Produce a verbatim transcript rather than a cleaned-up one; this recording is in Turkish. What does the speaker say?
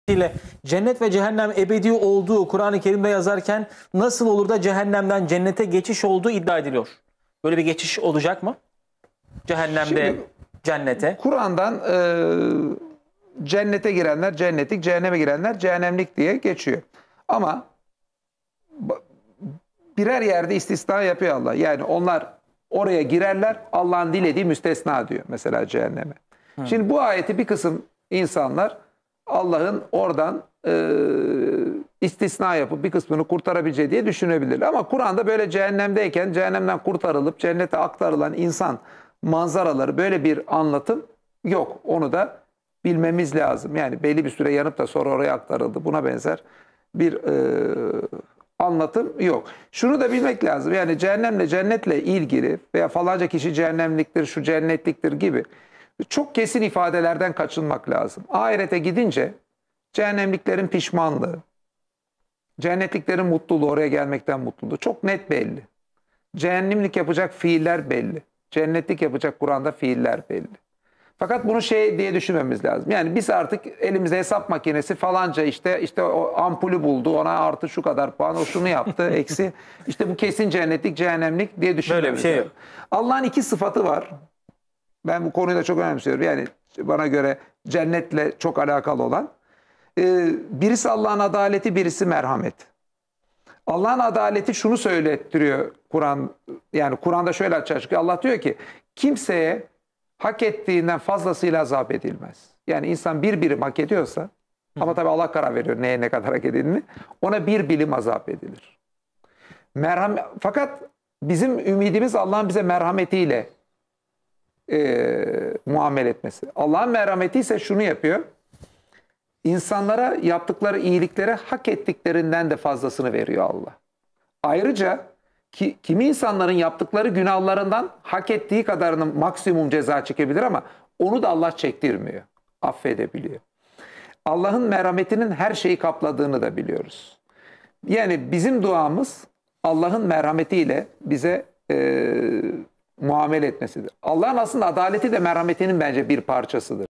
ile cennet ve cehennem ebedi olduğu Kur'an-ı Kerim'de yazarken nasıl olur da cehennemden cennete geçiş olduğu iddia ediliyor. Böyle bir geçiş olacak mı? Cehennemde Şimdi, cennete. Kur'an'dan e, cennete girenler cennetlik, cehenneme girenler cehennemlik diye geçiyor. Ama birer yerde istisna yapıyor Allah. Yani onlar oraya girerler, Allah'ın dilediği müstesna diyor mesela cehenneme. Hı. Şimdi bu ayeti bir kısım insanlar Allah'ın oradan e, istisna yapıp bir kısmını kurtarabileceği diye düşünebilir. Ama Kur'an'da böyle cehennemdeyken cehennemden kurtarılıp cennete aktarılan insan manzaraları, böyle bir anlatım yok. Onu da bilmemiz lazım. Yani belli bir süre yanıp da sonra oraya aktarıldı. Buna benzer bir e, anlatım yok. Şunu da bilmek lazım. Yani cehennemle cennetle ilgili veya falanca kişi cehennemliktir, şu cennetliktir gibi çok kesin ifadelerden kaçınmak lazım. Ahirete gidince cehennemliklerin pişmanlığı, cennetliklerin mutluluğu, oraya gelmekten mutluluğu çok net belli. Cehennemlik yapacak fiiller belli. Cennetlik yapacak Kur'an'da fiiller belli. Fakat bunu şey diye düşünmemiz lazım. Yani biz artık elimizde hesap makinesi falanca işte işte o ampulü buldu, ona artı şu kadar puan, o şunu yaptı, eksi. İşte bu kesin cennetlik, cehennemlik diye düşünmemiz Böyle bir şey lazım. yok. Allah'ın iki sıfatı var. Ben bu konuyu da çok önemsiyorum. Yani bana göre cennetle çok alakalı olan. Ee, birisi Allah'ın adaleti, birisi merhamet. Allah'ın adaleti şunu söylettiriyor Kur'an. Yani Kur'an'da şöyle açığa çıkıyor. Allah diyor ki kimseye hak ettiğinden fazlasıyla azap edilmez. Yani insan bir birim hak ediyorsa, hı, ama tabii Allah karar veriyor neye ne kadar hak edildiğini, ona bir bilim azap edilir. Merhamet, fakat bizim ümidimiz Allah'ın bize merhametiyle e, muamele etmesi. Allah'ın merhameti ise şunu yapıyor. İnsanlara yaptıkları iyiliklere hak ettiklerinden de fazlasını veriyor Allah. Ayrıca ki, kimi insanların yaptıkları günahlarından hak ettiği kadarının maksimum ceza çekebilir ama onu da Allah çektirmiyor. Affedebiliyor. Allah'ın merhametinin her şeyi kapladığını da biliyoruz. Yani bizim duamız Allah'ın merhametiyle bize e, muamele etmesidir. Allah'ın aslında adaleti de merhametinin bence bir parçasıdır.